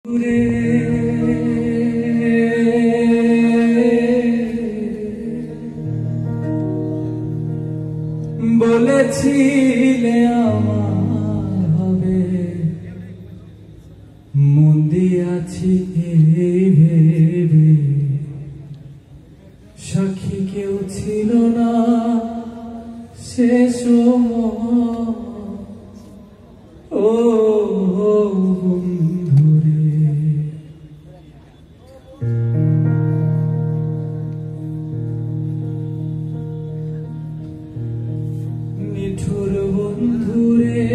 বলেছিলে আমার হবে, মন দিয়াছি এই ভেবে, সাক্ষী কেউ ছিল না সে সময়। ও বন্ধুরে, নিঠুর বন্ধুরে,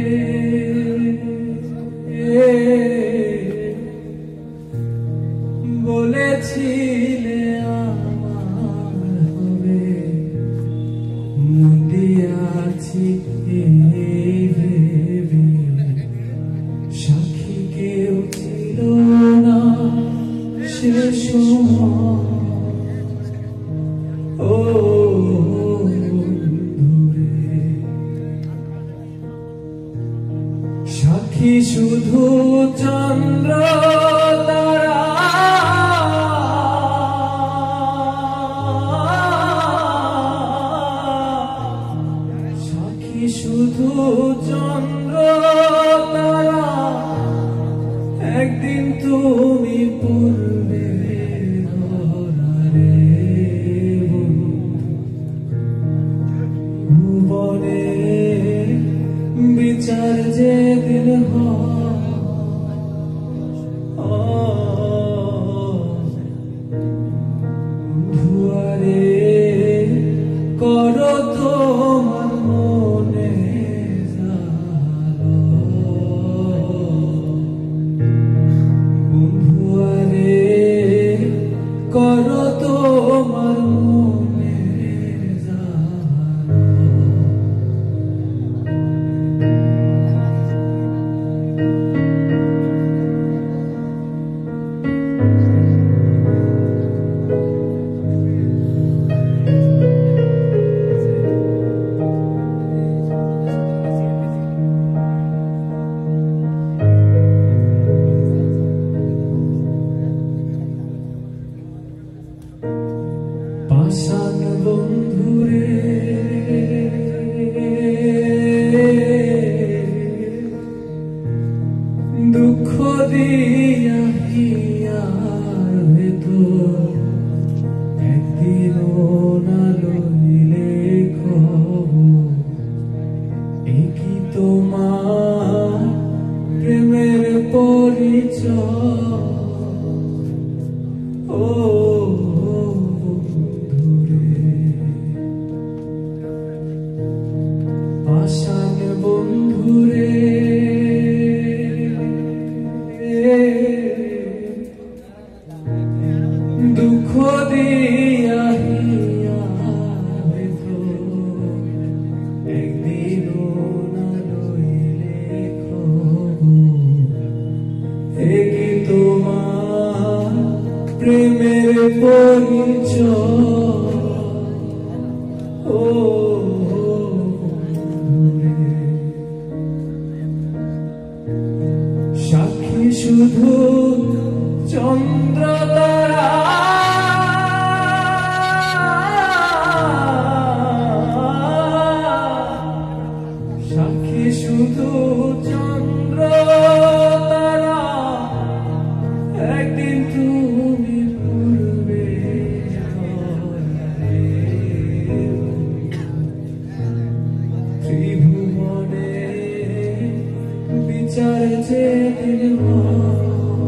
বলেছিলে আমার হবে, মন দিয়াছি এই ভেবে, সাক্ষী কেউ ছিল না সে সময়। ও বন্ধুরে, সাক্ষী শুধু চন্দ্র তারা, সাক্ষী শুধু চন্দ্র তারা, একদিন তুমি পূর্বে ধরারে ভুবনে বিচার যেদিন ধুয়ারে করো তোমার মনে বন্ধুয়ারে করো তোমার মনে পাষাণ বন্ধুরে, দুঃখ দিয়া হিয়ার ভেতর একদিনও না লইলে খবর, এ কি তোমার প্রেমের পরিচয়। ও পাষাণ বন্ধুরে, দুঃখ দিয়া হিয়ার ভেতর একদিনও না লইলে খবর, এ কি তোমার প্রেমের পরিচয়। ও সাক্ষী শুধু চন্দ্র তারা, সাক্ষী শুধু চন্দ্র তারা, একদিন তুমি পূর্বে ত্রিভুবনে বিচার যেদিন